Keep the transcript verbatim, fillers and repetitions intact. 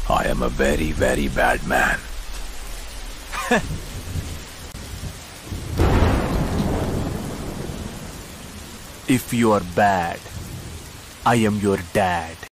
I am a very, very bad man. If you are bad, I am your dad.